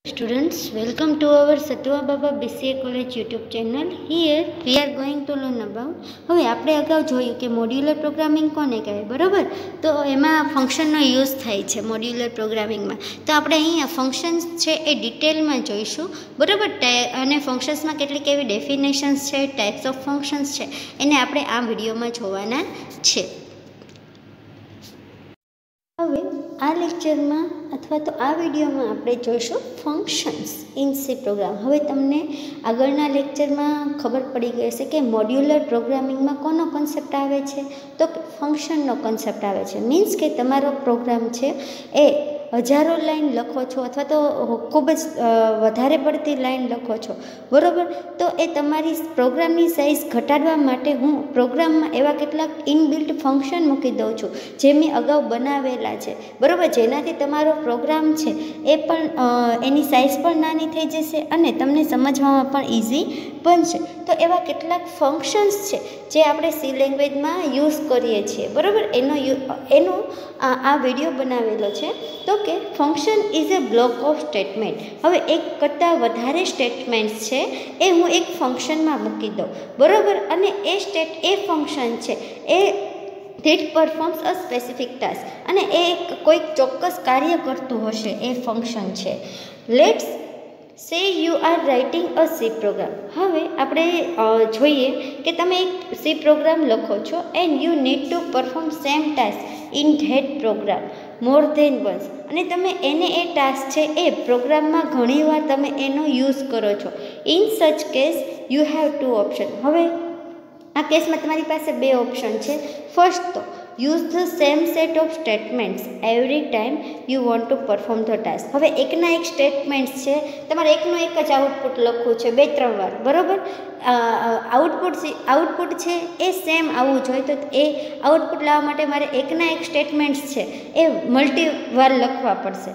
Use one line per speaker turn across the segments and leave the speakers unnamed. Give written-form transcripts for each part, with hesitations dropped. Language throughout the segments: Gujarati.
Students, welcome to our Satwa Baba BCA College YouTube channel. Here we are going to learn about હવે આપણે અગાઉ જોયું કે મોડ્યુલર પ્રોગ્રામિંગ કોને કહેવાય, બરાબર? તો એમાં ફંક્શનનો યુઝ થાય છે મોડ્યુલર પ્રોગ્રામિંગમાં. તો આપણે અહીંયા ફંક્શન્સ છે એ ડિટેલમાં જોઈશું, બરાબર? અને ફંક્શન્સમાં કેટલીક એવી ડેફિનેશન્સ છે, ટાઈપ્સ ઓફ ફંક્શન્સ છે, એને આપણે આ વિડીયોમાં જોવાના છે. હવે આ લેક્ચરમાં અથવા તો આ વિડીયોમાં આપણે જોઈશું ફંક્શન્સ ઇન સી પ્રોગ્રામ. હવે તમને આગળના લેક્ચરમાં ખબર પડી ગઈ હશે કે મોડ્યુલર પ્રોગ્રામિંગમાં કોનો કોન્સેપ્ટ આવે છે, તો ફંક્શનનો કોન્સેપ્ટ આવે છે. મીન્સ કે તમારો પ્રોગ્રામ છે એ હજારો લાઈન લખો છો અથવા તો ખૂબ જ વધારે પડતી લાઈન લખો છો, બરાબર? તો એ તમારી પ્રોગ્રામની સાઇઝ ઘટાડવા માટે હું પ્રોગ્રામમાં એવા કેટલાક ઇનબિલ્ટ ફંક્શન મૂકી દઉં છું જે મેં અગાઉ બનાવેલા છે, બરાબર? જેનાથી તમારો પ્રોગ્રામ છે એ પણ એની સાઇઝ પણ નાની થઈ જશે અને તમને સમજવામાં પણ ઇઝી બનશે. તો એવા કેટલાક ફંક્શન્સ છે જે આપણે સી લેંગ્વેજમાં યુઝ કરીએ છીએ, બરાબર? એનો આ વિડીયો બનાવેલો છે. તો કે function is a block of statement. હવે એક કરતાં વધારે સ્ટેટમેન્ટ્સ છે એ હું એક ફંક્શનમાં મૂકી દઉં, બરાબર? અને એ ફંક્શન છે એ that performs a specific task, અને એ કોઈક ચોક્કસ કાર્ય કરતું હશે એ ફંક્શન છે. Let's say you are writing a C program. હવે આપણે જોઈએ કે તમે એક સી પ્રોગ્રામ લખો છો and you need to perform same task in that program more than once, અને તમે એ ટાસ્ક છે એ પ્રોગ્રામમાં ઘણીવાર તમે એનો યુઝ કરો છો. In such case you have two option. હવે આ કેસમાં તમારી પાસે બે ઓપ્શન છે. First to use the same set of statements every time you want to perform the task. હવે એકના એક સ્ટેટમેન્ટ્સ છે, તમારે એકનું એક જ આઉટપુટ લખવું છે 2-3 વાર, બરાબર? આઉટપુટ છે એ સેમ આવવું જોઈએ, તો એ આઉટપુટ લાવવા માટે મારે એકના એક સ્ટેટમેન્ટ્સ છે એ મલ્ટી વાર લખવા પડશે.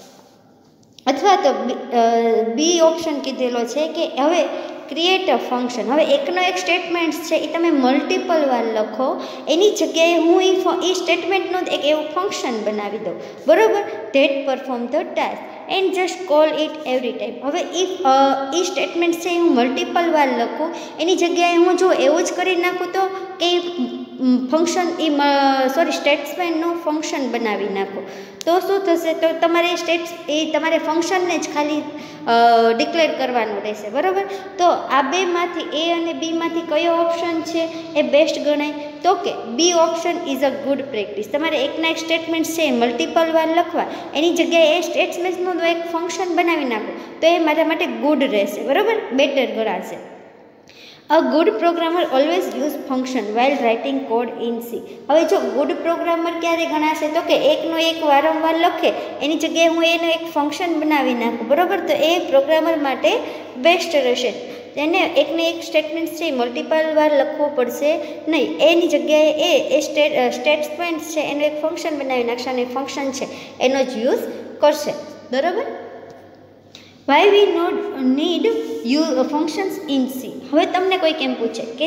અથવા તો બી ઓપ્શન કીધેલો છે કે હવે ક્રિએટ અ ફંક્શન. હવે એકનો એક સ્ટેટમેન્ટ્સ છે એ તમે મલ્ટિપલ વાર લખો, એની જગ્યાએ હું એ સ્ટેટમેન્ટનું એક એવું ફંક્શન બનાવી દઉં, બરાબર? That perform the task and just call it every time. હવે એ સ્ટેટમેન્ટ છે હું મલ્ટિપલ વાર લખું, એની જગ્યાએ હું જો એવું જ કરી નાખું તો કે ફંક્શન સ્ટેટમેન્ટનું ફંક્શન બનાવી નાખું, તો શું થશે? તો તમારે ફંક્શનને જ ખાલી ડિક્લેર કરવાનું રહેશે, બરાબર? તો આ બેમાંથી એ અને બીમાંથી કયો ઓપ્શન છે એ બેસ્ટ ગણાય? તો કે B option is a good practice. તમારે એકના એક સ્ટેટમેન્ટ છે મલ્ટિપલ વાર લખવા, એની જગ્યાએ એ સ્ટેટમેન્ટનું એક ફંક્શન બનાવી નાખો, તો એ મારા માટે ગુડ રહેશે, બરાબર? બેટર ગણાશે. A good programmer always use function while writing code in C. હવે જો ગુડ પ્રોગ્રામર ક્યારે ગણાશે? તો કે એકનો એક વારંવાર લખે, એની જગ્યાએ હું એનું એક ફંક્શન બનાવી નાખું, બરાબર? તો એ પ્રોગ્રામર માટે બેસ્ટ રહેશે. એને એકને એક સ્ટેટમેન્ટ છે મલ્ટિપલ વાર લખવું પડશે નહીં, એની જગ્યાએ સ્ટેટમેન્ટ છે એનું એક ફંક્શન બનાવી નાખશે અને ફંક્શન છે એનો જ યુઝ કરશે, બરાબર? Why we not need functions in C. હવે તમને કોઈક એમ પૂછે કે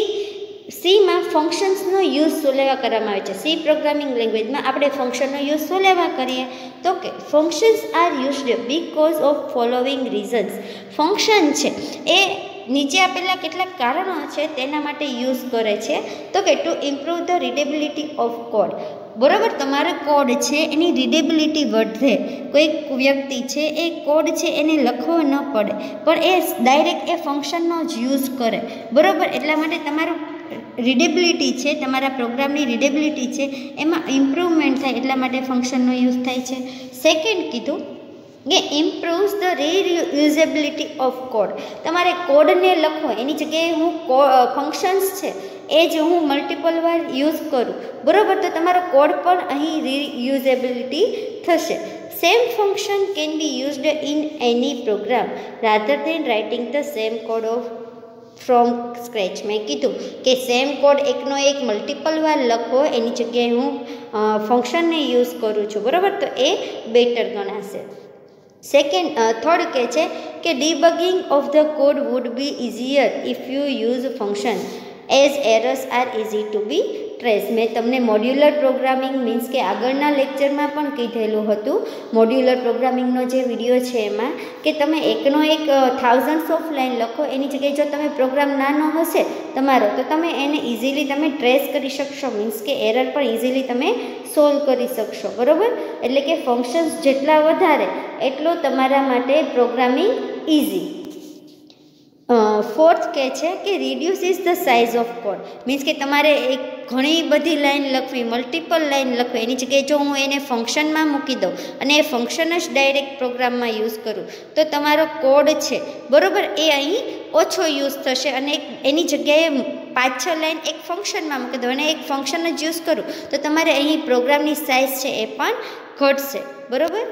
સીમાં ફંક્શન્સનો યુઝ શું લેવા કરવામાં આવે છે? સી પ્રોગ્રામિંગ લેંગ્વેજમાં આપણે ફંક્શનનો યુઝ શું લેવા કરીએ? તો કે functions are used because of following reasons. Function છે એ નીચે આપેલા કેટલાક કારણો છે તેના માટે યુઝ કરે છે. તો કે to improve the readability of code, બરાબર? તમારો કોડ છે એની રીડેબિલિટી વધે. કોઈક વ્યક્તિ છે એ કોડ છે એને લખવો ન પડે, પણ એ ડાયરેક્ટ એ ફંક્શનનો જ યુઝ કરે, બરાબર? એટલા માટે તમારું રીડેબિલિટી છે, તમારા પ્રોગ્રામની રીડેબિલિટી છે એમાં ઇમ્પ્રુવમેન્ટ થાય, એટલા માટે ફંક્શનનો યુઝ થાય છે. સેકન્ડ કીધું કે improves the reusability of code. તમારે કોડને લખવો, એની જગ્યાએ હું ફંક્શન્સ છે એ જ હું મલ્ટિપલ વાર યુઝ કરું, બરાબર? તો તમારો કોડ પણ અહીં રીયુઝેબિલિટી થશે. Same function can be used in any program rather than writing the same code from scratch. મેં કીધું કે સેમ કોડ એકનો એક મલ્ટિપલ વાર લખો, એની જગ્યાએ હું ફંક્શનને યુઝ કરું છું, બરાબર? તો એ બેટર ગણાશે. થર્ડ કહે છે કે debugging of the code would be easier if you use function as errors are easy to be traced. મેં તમને મોડ્યુલર પ્રોગ્રામિંગ મીન્સ કે આગળના લેક્ચરમાં પણ કીધેલું હતું, મોડ્યુલર પ્રોગ્રામિંગનો જે વિડીયો છે એમાં, કે તમે એકનો એક થાઉઝન્ડ્સ ઓફ લાઇન લખો, એની જગ્યાએ જો તમે પ્રોગ્રામ નાનો હશે તમારો તો તમે એને ઇઝીલી તમે ટ્રેસ કરી શકશો, મીન્સ કે એરર પણ ઇઝીલી તમે સોલ્વ કરી શકશો. બરાબર, એટલે કે ફંક્શન્સ જેટલા વધારે એટલો તમારા માટે પ્રોગ્રામિંગ ઇઝી. ફોર્થ કહે છે કે reduce is the size of code. Means કે તમારે એક ઘણી બધી લાઈન લખવી, મલ્ટિપલ લાઈન લખવી, એની જગ્યાએ જો હું એને ફંક્શનમાં મૂકી દઉં અને એ ફંક્શન જ ડાયરેક્ટ પ્રોગ્રામમાં યુઝ કરું તો તમારો કોડ છે બરાબર એ અહીં ઓછો યુઝ થશે, અને એની જગ્યાએ 5-6 લાઈન એક ફંક્શનમાં મૂકી દો અને એક ફંક્શન જ યુઝ કરું તો તમારે અહીં પ્રોગ્રામની સાઇઝ છે એ પણ ઘટશે. બરાબર.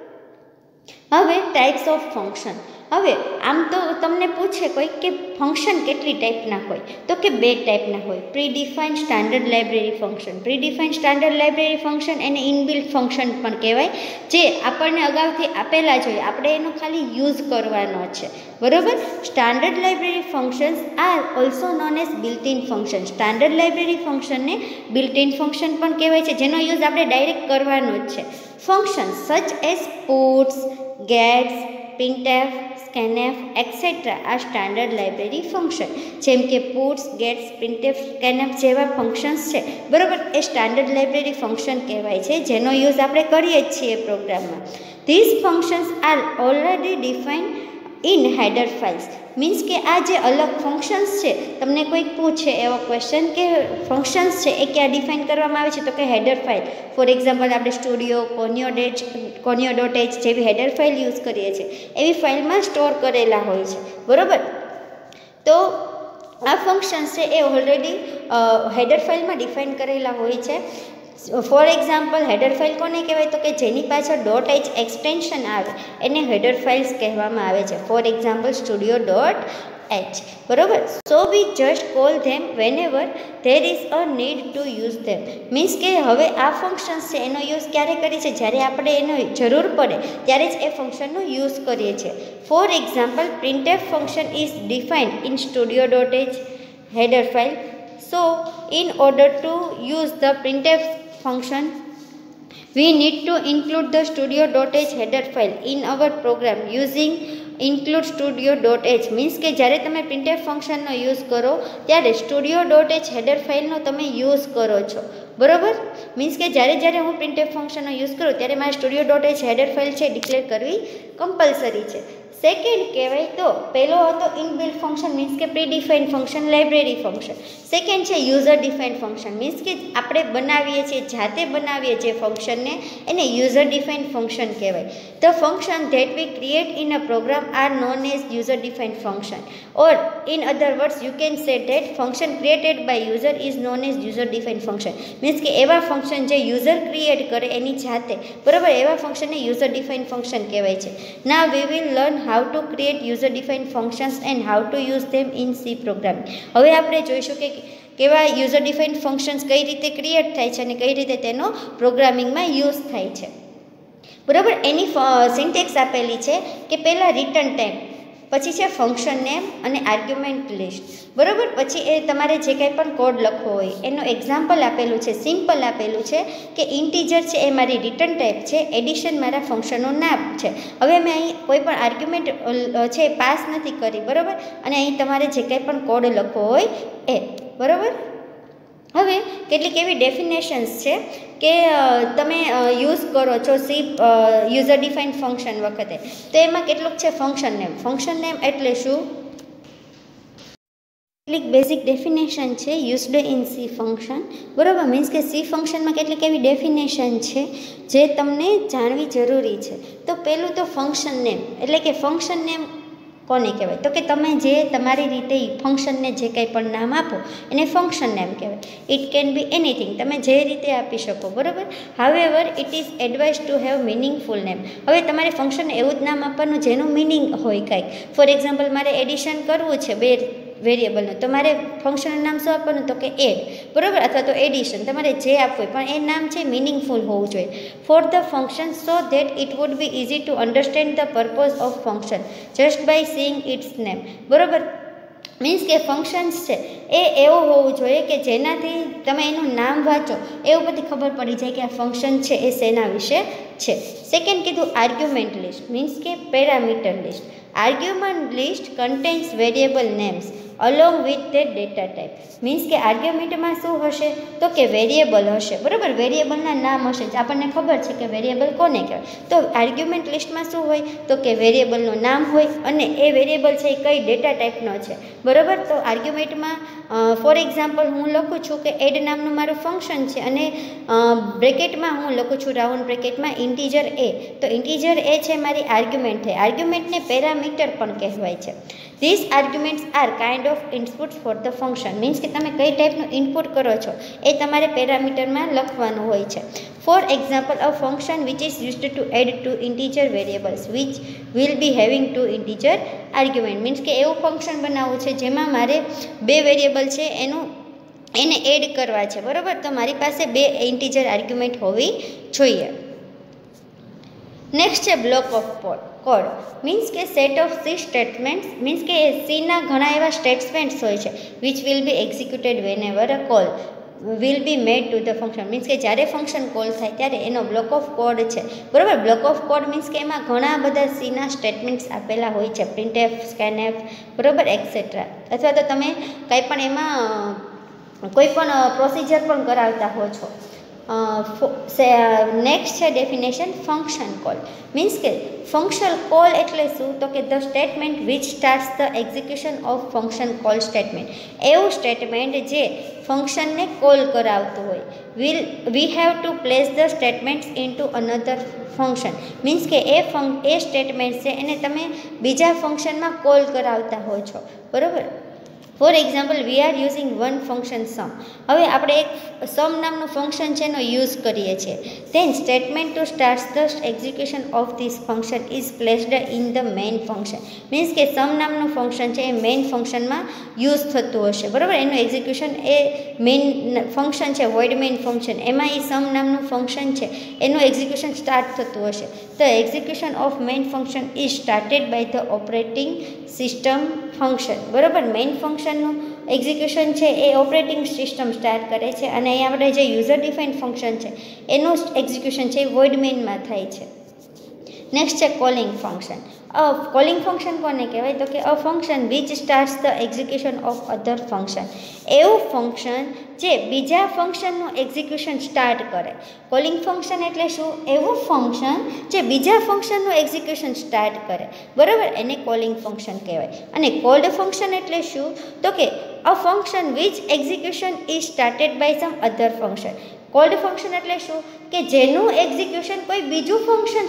હવે ટાઈપ્સ ઓફ ફંક્શન. હવે આમ તો તમને પૂછે કોઈ કે ફંક્શન કેટલી ટાઈપના હોય, તો કે 2 ટાઈપના હોય, predefined standard library function. Predefined standard library function એને ઇનબિલ્ટ ફંક્શન પણ કહેવાય, જે આપણને અગાઉથી આપેલા જ હોય, આપણે એનો ખાલી યુઝ કરવાનો છે. બરાબર. Standard library functions are also known as built in function. Standard library ફંક્શનને બિલ્ટ ઇન ફંક્શન પણ કહેવાય છે, જેનો યુઝ આપણે ડાયરેક્ટ કરવાનો જ છે. Function such as puts, gets, printf, scanf, etc. આ સ્ટાન્ડર્ડ લાઇબ્રેરી ફંક્શન. જેમ કે પુટ્સ, ગેટ્સ, printf, scanf જેવા ફંક્શન્સ છે બરાબર, એ સ્ટાન્ડર્ડ લાઇબ્રેરી ફંક્શન કહેવાય છે, જેનો યુઝ આપણે કરીએ જ છીએ પ્રોગ્રામમાં. This functions are already defined in header files. Means કે આ જે અલગ ફંક્શન્સ છે, તમને કોઈક પૂછે એવો ક્વેશ્ચન કે ફંક્શન્સ છે એ ક્યાં ડિફાઇન કરવામાં આવે છે, તો કે હેડર ફાઇલ. ફોર એક્ઝામ્પલ આપણે સ્ટુડિયો, conio.h જેવી હેડર ફાઇલ યુઝ કરીએ છીએ, એવી ફાઇલમાં સ્ટોર કરેલા હોય છે. બરાબર. તો આ ફંક્શન્સ છે એ ઓલરેડી હેડર ફાઇલમાં ડિફાઇન કરેલા હોય છે. ફોર એક્ઝામ્પલ હેડર ફાઇલ કોને કહેવાય, તો કે જેની પાછળ .h એક્સટેન્શન આવે એને હેડર ફાઇલ્સ કહેવામાં આવે છે. For example studio.h. બરાબર. So we just call them whenever there is a need to use them. Means કે હવે આ ફંક્શન્સ છે એનો યુઝ ક્યારે કરીએ છીએ, જ્યારે આપણે એનો જરૂર પડે ત્યારે જ એ ફંક્શનનો યુઝ કરીએ છીએ. For example printf function is defined in studio.h header file. So in order to use the printf function we need to include the studio.h header file in our program using include studio.h. Means કે જ્યારે તમે printf ફંક્શનનો યુઝ કરો ત્યારે studio.h હેડર ફાઇલનો તમે યુઝ કરો છો. બરાબર. મીન્સ કે જ્યારે હું printf ફંક્શનનો યુઝ કરું ત્યારે મારે studio.h હેડર ફાઇલ છે ડિક્લેર કરવી કમ્પલસરી છે. સેકન્ડ કહેવાય તો પહેલો હતો ઇનબિલ્ટ ફંક્શન, મીન્સ કે predefined function, library function. Second છે યુઝર ડિફાઇન્ડ ફંક્શન, મીન્સ કે આપણે બનાવીએ છીએ, જાતે બનાવીએ છીએ ફંક્શનને, એને યુઝર ડિફાઇન્ડ ફંક્શન કહેવાય. The function that we create in a program are known as user defined function, or in other words you can say that function created by user is known as user defined function. Means કે એવા ફંક્શન જે યુઝર ક્રિએટ કરે એની જાતે બરાબર, એવા ફંક્શનને યુઝર ડિફાઇન્ડ ફંક્શન કહેવાય છે. ના we will learn how to create user defined functions and how to use them in C programming. હવે આપણે જોઈશું કે કેવા યુઝર ડિફાઇન્ડ ફંક્શન્સ કઈ રીતે ક્રિએટ થાય છે અને કઈ રીતે તેનો પ્રોગ્રામિંગમાં યુઝ થાય છે. બરાબર. એની સિન્ટેક્સ આપેલી છે કે પહેલાં રિટર્ન ટાઈમ, પછી છે ફંક્શન નેમ અને આર્ગ્યુમેન્ટ લિસ્ટ. બરાબર. પછી એ તમારે જે કંઈ પણ કોડ લખવો હોય એનું એક્ઝામ્પલ આપેલું છે, સિમ્પલ આપેલું છે કે ઇન્ટીજર છે એ મારી રિટર્ન ટાઈપ છે, એડિશન મારા ફંક્શનનું નામ છે. હવે મેં અહીં કોઈ પણ આર્ગ્યુમેન્ટ છે પાસ નથી કરી. બરાબર. અને અહીં તમારે જે કંઈ પણ કોડ લખવો હોય એ. બરાબર. હવે કેટલીક એવી ડેફિનેશન્સ છે કે તમે યુઝ કરો છો સી યુઝર ડિફાઇન્ડ ફંક્શન વખતે, તો એમાં કેટલુંક છે ફંક્શન નેમ. ફંક્શન નેમ એટલે શું? કેટલીક બેઝિક ડેફિનેશન છે યુઝડ ઇન સી ફંક્શન. બરાબર. મીન્સ કે સી ફંક્શનમાં કેટલીક એવી ડેફિનેશન છે જે તમને જાણવી જરૂરી છે. તો પહેલું તો ફંક્શન નેમ એટલે કે ફંક્શન નેમ કોને કહેવાય, તો કે તમે જે તમારી રીતે ફંક્શનને જે કંઈ પણ નામ આપો એને ફંક્શન નેમ કહેવાય. ઇટ કેન બી એનીથિંગ, તમે જે રીતે આપી શકો. બરાબર. However it is advise to have meaningful name. હવે તમારે ફંક્શનને એવું જ નામ આપવાનું જેનું મિનિંગ હોય કાંઈક. ફોર એક્ઝામ્પલ મારે એડિશન કરવું છે બે વેરિયેબલનું, તો મારે ફંક્શનનું નામ શું આપવાનું, તો કે એડ. બરાબર. અથવા તો એડિશન, તમારે જે આપવું હોય પણ એ નામ છે મિનિંગફુલ હોવું જોઈએ for the function, so that it would be easy to understand the purpose of function just by seeing its name. બરાબર. મીન્સ કે ફંક્શન્સ છે એ એવું હોવું જોઈએ કે જેનાથી તમે એનું નામ વાંચો એવું બધી ખબર પડી જાય કે આ ફંક્શન છે એ શેના વિશે છે. સેકન્ડ કીધું આર્ગ્યુમેન્ટ લિસ્ટ, મીન્સ કે parameter list. Argument list contains variable names along with that data type. Means કે આર્ગ્યુમેન્ટમાં શું હશે તો કે વેરિયેબલ હશે, બરાબર, વેરિયેબલના નામ હશે. આપણને ખબર છે કે વેરિયેબલ કોને કહેવાય. તો આર્ગ્યુમેન્ટ લિસ્ટમાં શું હોય તો કે વેરિયેબલનું નામ હોય અને એ વેરિયેબલ છે એ કઈ ડેટા ટાઈપનો છે, બરાબર. તો આર્ગ્યુમેન્ટમાં ફોર એક્ઝામ્પલ હું લખું છું કે એડ નામનું મારું ફંક્શન છે અને બ્રેકેટમાં હું લખું છું રાઉન્ડ બ્રેકેટમાં ઇન્ટીજર એ. તો ઇન્ટીજર એ છે મારી આર્ગ્યુમેન્ટ છે. આર્ગ્યુમેન્ટને પેરામીટર પણ કહેવાય છે. This arguments are kind of inputs for the function. Means કે તમે કઈ ટાઈપનું ઇનપુટ કરો છો એ તમારે પેરામીટરમાં લખવાનું હોય છે. For example a function which is used to add two integer variables which will be having two integer argument. Means કે એવું ફંક્શન બનાવવું છે જેમાં મારે બે વેરિયેબલ છે એને એડ કરવા છે, બરાબર. તો મારી પાસે બે ઇન્ટીજર આર્ગ્યુમેન્ટ હોવી જોઈએ. નેક્સ્ટ છે બ્લોક ઓફ કોડ. મીન્સ કે set of C statements. Means કે સીના ઘણા એવા સ્ટેટમેન્ટ્સ હોય છે which will be executed whenever a call will be made to the function. Means કે જ્યારે ફંક્શન કોલ થાય ત્યારે એનો બ્લોક ઓફ કોડ છે, બરાબર. બ્લોક ઓફ કોડ મીન્સ કે એમાં ઘણા બધા સીના સ્ટેટમેન્ટ્સ આપેલા હોય છે, પ્રિન્ટએફ, સ્કેનએફ, બરાબર, એક્સેટ્રા. અથવા તો તમે કંઈ પણ એમાં કોઈ પણ પ્રોસિજર પણ કરાવતા હો છો. નેક્સ્ટ છે ડેફિનેશન ફંક્શન કોલ. મીન્સ કે ફંક્શન કોલ એટલે શું તો કે the statement which starts the execution of function call statement. એવું સ્ટેટમેન્ટ જે ફંક્શનને કોલ કરાવતું હોય. We have to place the statements into another function. Means કે એ સ્ટેટમેન્ટ છે એને તમે બીજા ફંક્શનમાં કોલ કરાવતા હો છો, બરાબર. For example we are using one function sum. હવે આપણે એક સમ નામનું ફંક્શન છે એનો યુઝ કરીએ છીએ. Then statement to start the execution of this function is placed in the main function. Means કે સમ નામનું ફંક્શન છે એ મેઇન ફંક્શનમાં યુઝ થતું હશે, બરાબર. એનું એક્ઝિક્યુશન એ મેઇન ફંક્શન છે, વોઇડ મેઇન ફંક્શન, એમાં એ સમ નામનું ફંક્શન છે એનું એક્ઝિક્યુશન સ્ટાર્ટ થતું હશે. The execution of main function is started by the operating system function, બરાબર. મેઇન ફંક્શનનું એક્ઝિક્યુશન છે એ ઓપરેટિંગ સિસ્ટમ સ્ટાર્ટ કરે છે અને અહીં આપણે જે યુઝર ડિફાઇન્ડ ફંક્શન છે એનું એક્ઝિક્યુશન છે એ વોઇડ મેઇનમાં થાય છે. નેક્સ્ટ છે કોલિંગ ફંક્શન. કોલિંગ ફંક્શન કોને કહેવાય તો કે a function which starts the execution of other function. એવું ફંક્શન જે બીજા ફંક્શનનું એક્ઝિક્યુશન સ્ટાર્ટ કરે. કોલિંગ ફંક્શન એટલે શું? એવું ફંક્શન જે બીજા ફંક્શનનું એક્ઝિક્યુશન સ્ટાર્ટ કરે, બરાબર, એને કોલિંગ ફંક્શન કહેવાય. અને કોલ્ડ ફંક્શન એટલે શું તો કે a function which execution is started by some other function. Called function એટલે શું કે જેનું એક્ઝિક્યુશન કોઈ બીજું ફંક્શન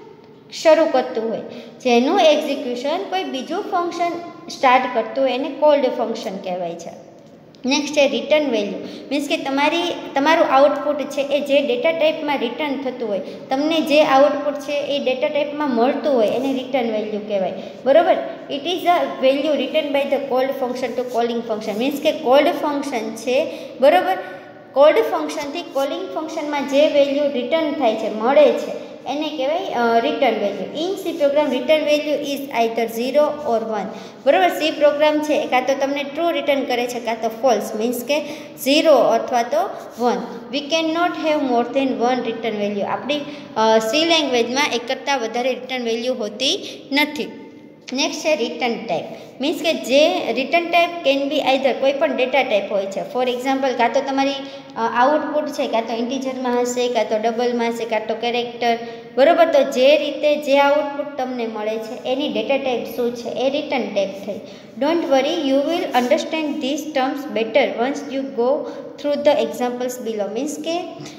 શરૂ કરતું હોય, જેનું એક્ઝિક્યુશન કોઈ બીજું ફંક્શન સ્ટાર્ટ કરતું હોય એને કોલ્ડ ફંક્શન કહેવાય છે. નેક્સ્ટ છે રિટર્ન વેલ્યુ. મીન્સ કે તમારું આઉટપુટ છે એ જે ડેટા ટાઈપમાં રિટર્ન થતું હોય, તમને જે આઉટપુટ છે એ ડેટા ટાઈપમાં મળતું હોય એને રિટર્ન વેલ્યુ કહેવાય, બરાબર. It is a value return by the called function to calling function. Means કે કોલ્ડ ફંક્શન છે, બરાબર, કોલ્ડ ફંક્શનથી કોલિંગ ફંક્શનમાં જે વેલ્યુ રિટર્ન થાય છે, મળે છે, એને કહેવાય return value. In C program return value is either 0 or 1, બરાબર. સી પ્રોગ્રામ છે એ કાં તો તમને ટ્રુ રિટર્ન કરે છે કાં તો ફોલ્સ, મીન્સ કે 0 અથવા તો 1. We can not have more than 1 return value. આપણી સી લેંગ્વેજમાં એક કરતાં વધારે રિટર્ન વેલ્યુ હોતી નથી. નેક્સ્ટ છે રિટર્ન ટાઈપ. મીન્સ કે જે return type can be either કોઈ પણ ડેટા ટાઈપ હોય છે. ફોર એક્ઝામ્પલ કાં તો તમારી આઉટપુટ છે કાં તો ઇન્ટીજરમાં હશે, કાં તો ડબલમાં હશે, કાં તો કેરેક્ટર, બરાબર. તો જે રીતે જે આઉટપુટ તમને મળે છે એની ડેટા ટાઈપ શું છે એ રિટર્ન ટાઈપ થઈ. Don't worry, you will understand this terms better once you go through the examples below. Means કે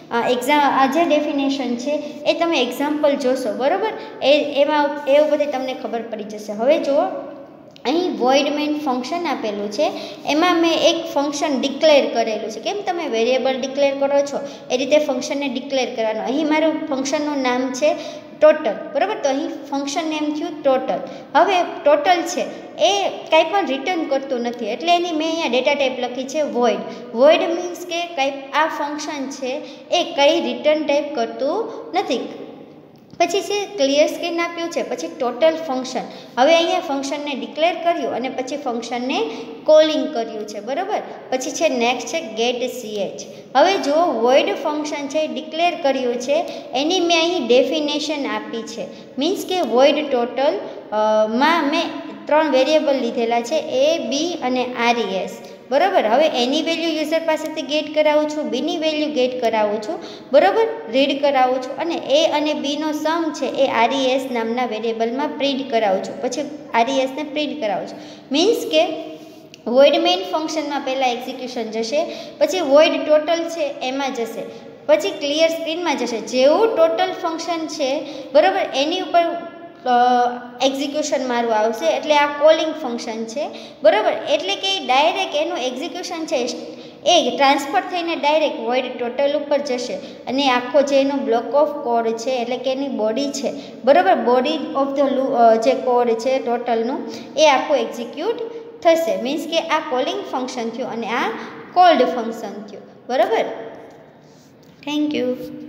આ જે ડેફિનેશન છે એ તમે એક્ઝામ્પલ જોશો, બરાબર, એમાં એવું બધી તમને ખબર પડી જશે. હવે જુઓ, અહીં વોઇડ મેઇન ફંક્શન આપેલું છે, એમાં મેં એક ફંક્શન ડિક્લેર કરેલું છે. કેમ તમે વેરિયેબલ ડિક્લેર કરો છો એ રીતે ફંક્શનને ડિક્લેર કરવાનું. અહીં મારું ફંક્શનનું નામ છે ટોટલ, બરાબર. તો અહીં ફંક્શન નેમ થયું ટોટલ. હવે ટોટલ છે એ કાંઈ પણ રિટર્ન કરતું નથી એટલે એની મેં અહીંયા ડેટા ટાઈપ લખી છે વોઇડ. વોઇડ મીન્સ કે આ ફંક્શન છે એ કંઈ રિટર્ન ટાઈપ કરતું નથી. પછી છે ક્લિયર સ્ક્રીન આપ્યું છે, પછી ટોટલ ફંક્શન. હવે અહીંયા ફંક્શનને ડિક્લેર કર્યું અને પછી ફંક્શનને કોલિંગ કર્યું છે, બરાબર. પછી છે નેક્સ્ટ છે ગેટ ch. હવે જો વોઇડ ફંક્શન છે ડિક્લેર કર્યું છે એની મેં અહીં ડેફિનેશન આપી છે. મીન્સ કે વોઇડ ટોટલ માં મેં 3 વેરિયેબલ લીધેલા છે, a b અને res, બરાબર. હવે એની વેલ્યુ યુઝર પાસેથી ગેટ કરાવું છું, બીની વેલ્યુ ગેટ કરાવું છું, બરાબર, રીડ કરાવું છું, અને એ અને બીનો સમ છે એ res નામના વેરિયેબલમાં પ્રિન્ટ કરાવું છું, પછી resને પ્રિન્ટ કરાવું છું. મીન્સ કે વોઇડ મેઇન ફંક્શનમાં પહેલાં એક્ઝિક્યુશન જશે, પછી વોઇડ ટોટલ છે એમાં જશે, પછી ક્લિયર સ્ક્રીનમાં જશે. જેવું ટોટલ ફંક્શન છે, બરાબર, એની ઉપર એક્ઝિક્યુશન મારું આવશે, એટલે આ કોલિંગ ફંક્શન છે, બરાબર. એટલે કે ડાયરેક્ટ એનું એક્ઝિક્યુશન છે એ ટ્રાન્સફર થઈને ડાયરેક્ટ વોઇડ ટોટલ ઉપર જશે, અને આખો જે એનો બ્લોક ઓફ કોડ છે, એટલે કે એની બોડી છે, બરાબર, બોડી ઓફ ધ જે કોડ છે ટોટલનું એ આખું એક્ઝિક્યુટ થશે. મીન્સ કે આ કોલિંગ ફંક્શન થયું અને આ કોલ્ડ ફંક્શન થયું, બરાબર. Thank you.